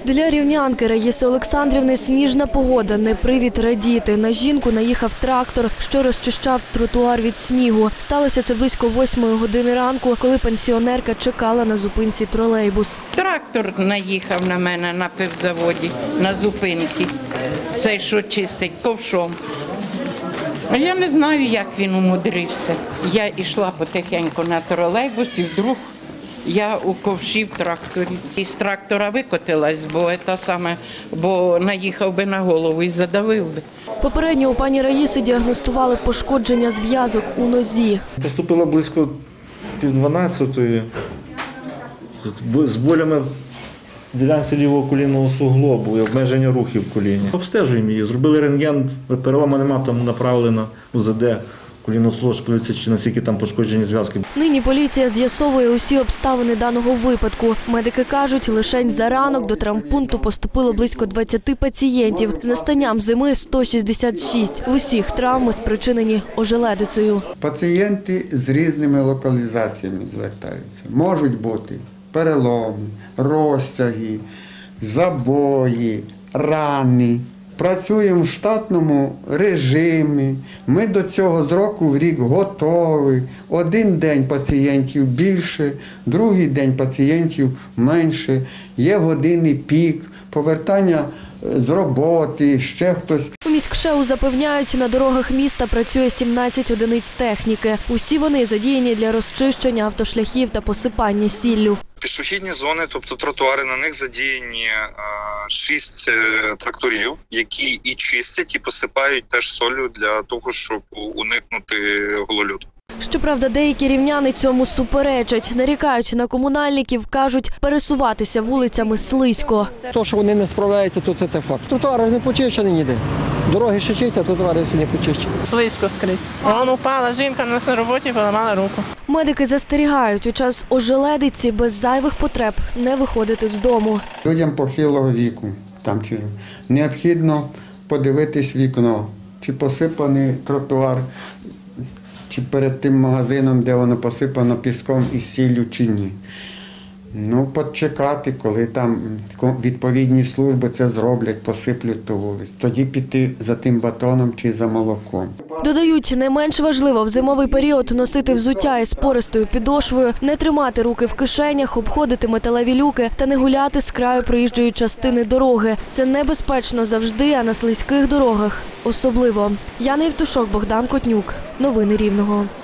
Для рівнянки Раїси Олександрівни сніжна погода – не привід радіти. На жінку наїхав трактор, що розчищав тротуар від снігу. Сталося це близько 8 години ранку, коли пенсіонерка чекала на зупинці тролейбус. Трактор наїхав на мене на пивзаводі, на зупинці. Цей, що чистить ковшом. Я не знаю, як він умудрився. Я йшла потихеньку на тролейбус і вдруг я у ковші в тракторі. Із трактора викотилась, бо наїхав би на голову і задавив би. Попередньо у пані Раїси діагностували пошкодження зв'язок у нозі. Поступила близько 11:30 з болями в ділянці лівого колінного суглобу і обмеження рухів в коліні. Обстежуємо її, зробили рентген, перелому нема, там направлено УЗД. Колінослож, подивитися, чи наскільки там пошкоджені зв'язки. Нині поліція з'ясовує усі обставини даного випадку. Медики кажуть, лишень за ранок до травмпункту поступило близько 20 пацієнтів. З настанням зими – 166. В усіх травми спричинені ожеледицею. Пацієнти з різними локалізаціями звертаються. Можуть бути переломи, розтяги, забої, рани. Працюємо в штатному режимі. Ми до цього з року в рік готові. Один день пацієнтів більше, другий день пацієнтів менше. Є годинний пік, повертання з роботи, ще хтось. У міськшеу запевняють, на дорогах міста працює 17 одиниць техніки. Усі вони задіяні для розчищення автошляхів та посипання сіллю. Пішохідні зони, тобто тротуари, на них задіяні 6 тракторів, які і чистять, і посипають теж солью для того, щоб уникнути голольоду. Щоправда, деякі рівняни цьому суперечать. Нарікають на комунальників, кажуть, пересуватися вулицями слизько. То, що вони не справляються, то це факт. Тротуари не почищені ніде. Дороги ще чистять, тротуари всі не почищені. Слизько скрізь. Вон упала жінка, у нас на роботі поламала руку. Медики застерігають, у час ожеледиці без зайвих потреб не виходити з дому. Людям похилого віку необхідно подивитись вікно, чи посипаний тротуар, чи перед тим магазином, де воно посипано піском і сіллю, чи ні. Почекати, коли там відповідні служби це зроблять, посиплють ту вулицю. Тоді піти за тим батоном чи за молоком. Додають, не менш важливо в зимовий період носити взуття із пористою підошвою, не тримати руки в кишенях, обходити металеві люки та не гуляти з краю проїжджої частини дороги. Це небезпечно завжди, а на слизьких дорогах особливо. Яна Євтушок, Богдан Котнюк. Новини Рівного.